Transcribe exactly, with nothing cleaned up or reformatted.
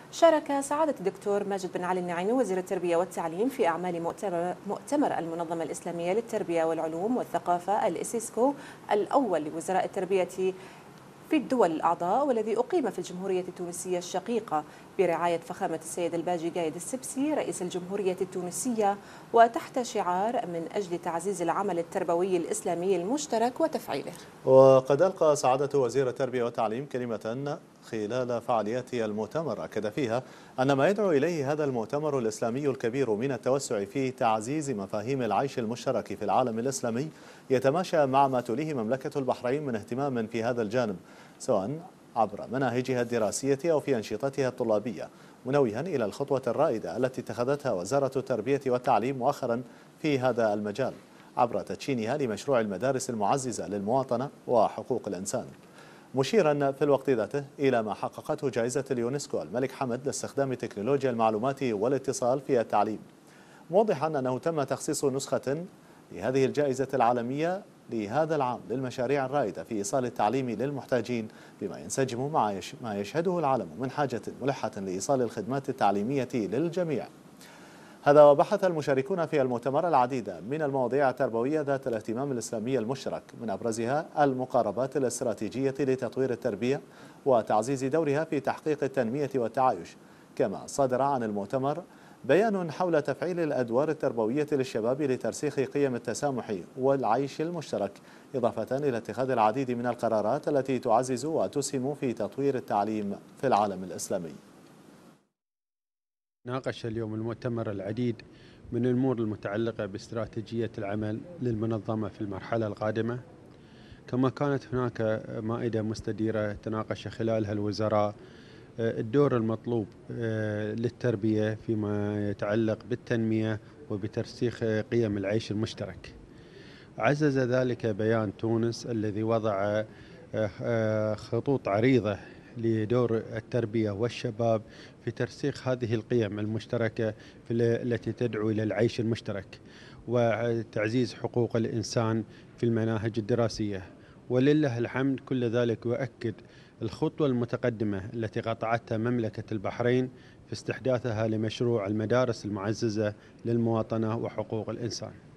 شارك سعادة الدكتور ماجد بن علي النعيمي وزير التربية والتعليم في أعمال مؤتمر, مؤتمر المنظمة الإسلامية للتربية والعلوم والثقافة الإسيسكو الأول لوزراء التربية في الدول الأعضاء، والذي أقيم في الجمهورية التونسية الشقيقة برعاية فخامة السيد الباجي قايد السبسي رئيس الجمهورية التونسية، وتحت شعار من أجل تعزيز العمل التربوي الإسلامي المشترك وتفعيله. وقد ألقى سعادة وزير التربية والتعليم كلمة خلال فعاليات المؤتمر أكد فيها أن ما يدعو إليه هذا المؤتمر الإسلامي الكبير من التوسع في تعزيز مفاهيم العيش المشترك في العالم الإسلامي يتماشى مع ما تليه مملكة البحرين من اهتمام في هذا الجانب، سواء عبر مناهجها الدراسية أو في أنشطتها الطلابية، منوها إلى الخطوة الرائدة التي اتخذتها وزارة التربية والتعليم مؤخرا في هذا المجال عبر تدشينها لمشروع المدارس المعززة للمواطنة وحقوق الإنسان، مشيرا في الوقت ذاته إلى ما حققته جائزة اليونسكو الملك حمد لاستخدام تكنولوجيا المعلومات والاتصال في التعليم، موضحا أنه تم تخصيص نسخة لهذه الجائزة العالمية لهذا العام للمشاريع الرائدة في إيصال التعليم للمحتاجين، بما ينسجم مع ما يشهده العالم من حاجة ملحة لإيصال الخدمات التعليمية للجميع. هذا وبحث المشاركون في المؤتمر العديد من المواضيع التربوية ذات الاهتمام الإسلامي المشترك، من أبرزها المقاربات الاستراتيجية لتطوير التربية وتعزيز دورها في تحقيق التنمية والتعايش. كما صدر عن المؤتمر بيان حول تفعيل الأدوار التربوية للشباب لترسيخ قيم التسامح والعيش المشترك، إضافة إلى اتخاذ العديد من القرارات التي تعزز وتسهم في تطوير التعليم في العالم الإسلامي. ناقش اليوم المؤتمر العديد من الأمور المتعلقة باستراتيجية العمل للمنظمة في المرحلة القادمة، كما كانت هناك مائدة مستديرة تناقش خلالها الوزراء الدور المطلوب للتربية فيما يتعلق بالتنمية وبترسيخ قيم العيش المشترك. عزز ذلك بيان تونس الذي وضع خطوط عريضة لدور التربية والشباب في ترسيخ هذه القيم المشتركة التي تدعو إلى العيش المشترك وتعزيز حقوق الإنسان في المناهج الدراسية. ولله الحمد كل ذلك يؤكد الخطوة المتقدمة التي قطعتها مملكة البحرين في استحداثها لمشروع المدارس المعززة للمواطنة وحقوق الإنسان.